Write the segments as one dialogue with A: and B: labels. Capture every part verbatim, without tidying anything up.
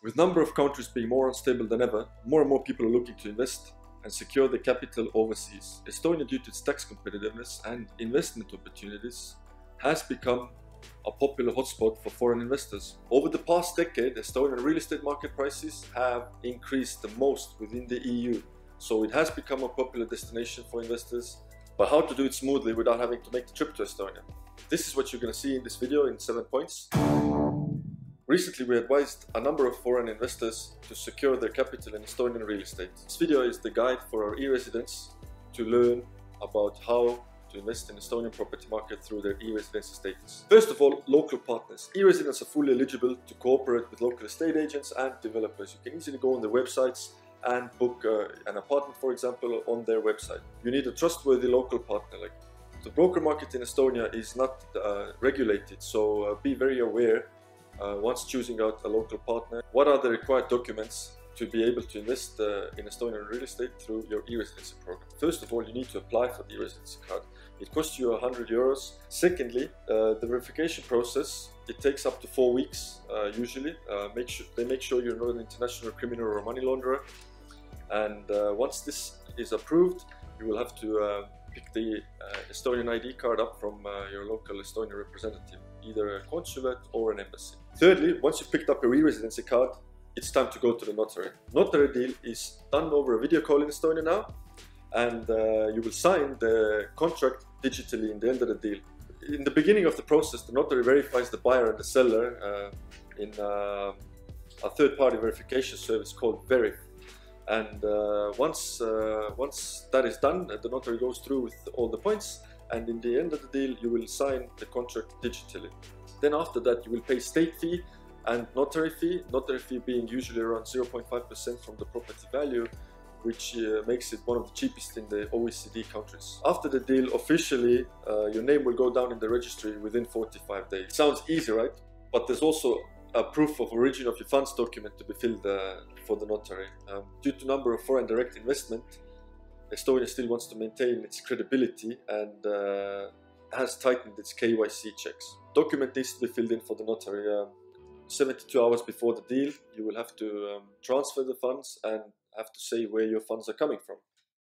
A: With number of countries being more unstable than ever, more and more people are looking to invest and secure their capital overseas. Estonia, due to its tax competitiveness and investment opportunities, has become a popular hotspot for foreign investors. Over the past decade, Estonian real estate market prices have increased the most within the E U, so it has become a popular destination for investors. But how to do it smoothly without having to make the trip to Estonia? This is what you're going to see in this video in seven points. Recently, we advised a number of foreign investors to secure their capital in Estonian real estate. This video is the guide for our e-residents to learn about how to invest in Estonian property market through their e-residency status. First of all, local partners. E-residents are fully eligible to cooperate with local estate agents and developers. You can easily go on their websites and book uh, an apartment, for example, on their website. You need a trustworthy local partner. Like the broker market in Estonia is not uh, regulated, so uh, be very aware Uh, once choosing out a local partner. What are the required documents to be able to invest uh, in Estonian real estate through your e-residency program? First of all, you need to apply for the e-residency card. It costs you one hundred euros. Secondly, uh, the verification process, it takes up to four weeks uh, usually. Uh, make sure, they make sure you're not an international criminal or money launderer. And uh, once this is approved, you will have to uh, pick the uh, Estonian I D card up from uh, your local Estonian representative, either a consulate or an embassy. Thirdly, once you've picked up your e-residency card, it's time to go to the notary. Notary deal is done over a video call in Estonia now, and uh, you will sign the contract digitally in the end of the deal. In the beginning of the process, the notary verifies the buyer and the seller uh, in uh, a third-party verification service called Verif. And uh, once, uh, once that is done, the notary goes through with all the points, and in the end of the deal, you will sign the contract digitally. Then after that, you will pay state fee and notary fee, notary fee being usually around zero point five percent from the property value, which uh, makes it one of the cheapest in the O E C D countries. After the deal, officially, uh, your name will go down in the registry within forty-five days. Sounds easy, right? But there's also a proof of origin of your funds document to be filled uh, for the notary. Um, due to number of foreign direct investment, Estonia still wants to maintain its credibility and uh, has tightened its K Y C checks. Document needs to be filled in for the notary. Um, seventy-two hours before the deal, you will have to um, transfer the funds and have to say where your funds are coming from.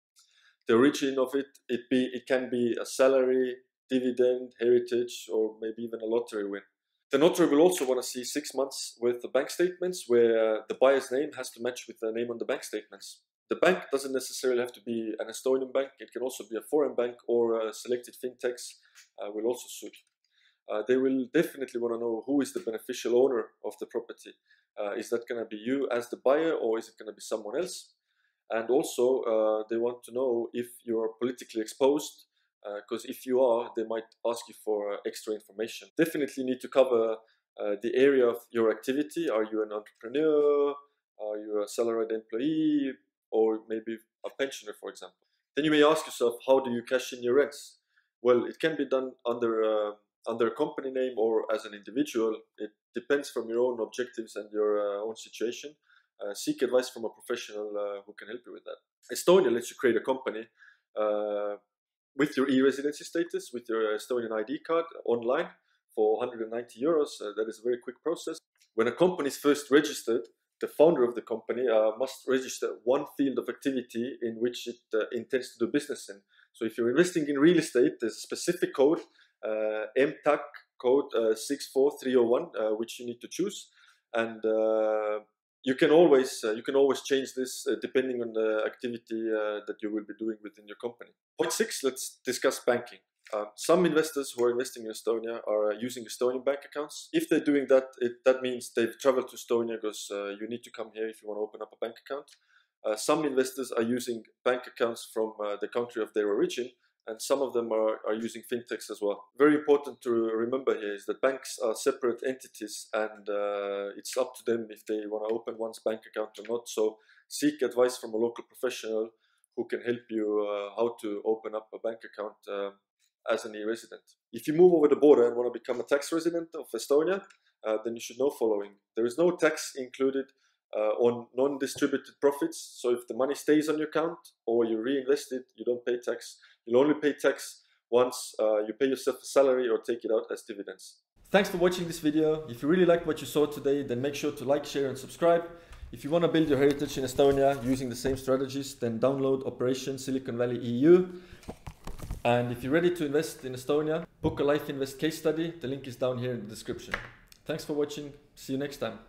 A: The origin of it, it, be, it can be a salary, dividend, heritage, or maybe even a lottery win. The notary will also want to see six months worth of bank statements where the buyer's name has to match with the name on the bank statements. The bank doesn't necessarily have to be an Estonian bank. It can also be a foreign bank, or uh, selected fintechs uh, will also suit. Uh, they will definitely want to know who is the beneficial owner of the property. Uh, is that going to be you as the buyer, or is it going to be someone else? And also, uh, they want to know if you're politically exposed, because uh, if you are, they might ask you for uh, extra information. Definitely need to cover uh, the area of your activity. Are you an entrepreneur? Are you a salaried employee? Or maybe a pensioner, for example. Then you may ask yourself, how do you cash in your rents? Well, it can be done under uh, under a company name or as an individual. It depends from your own objectives and your uh, own situation. Uh, seek advice from a professional uh, who can help you with that. Estonia lets you create a company uh, with your e-residency status, with your Estonian I D card online for one hundred ninety euros. Uh, that is a very quick process. When a company is first registered, the founder of the company uh, must register one field of activity in which it uh, intends to do business in. So if you're investing in real estate, there's a specific code, uh, M T A C code uh, six four three zero one, uh, which you need to choose. And uh, you can always uh, you can always change this uh, depending on the activity uh, that you will be doing within your company. Point six, let's discuss banking. Uh, some investors who are investing in Estonia are uh, using Estonian bank accounts. If they're doing that, it, that means they've traveled to Estonia because uh, you need to come here if you want to open up a bank account. Uh, some investors are using bank accounts from uh, the country of their origin, and some of them are, are using fintechs as well. Very important to remember here is that banks are separate entities, and uh, it's up to them if they want to open one's bank account or not. So seek advice from a local professional who can help you uh, how to open up a bank account uh, as an e-resident. If you move over the border and want to become a tax resident of Estonia, uh, then you should know following. There is no tax included uh, on non-distributed profits. So if the money stays on your account or you reinvest it, you don't pay tax. You'll only pay tax once uh, you pay yourself a salary or take it out as dividends. Thanks for watching this video. If you really liked what you saw today, then make sure to like, share and subscribe. If you want to build your heritage in Estonia using the same strategies, then download Operation Silicon Valley E U. And if you're ready to invest in Estonia, book a Life Invest case study. The link is down here in the description. Thanks for watching. See you next time.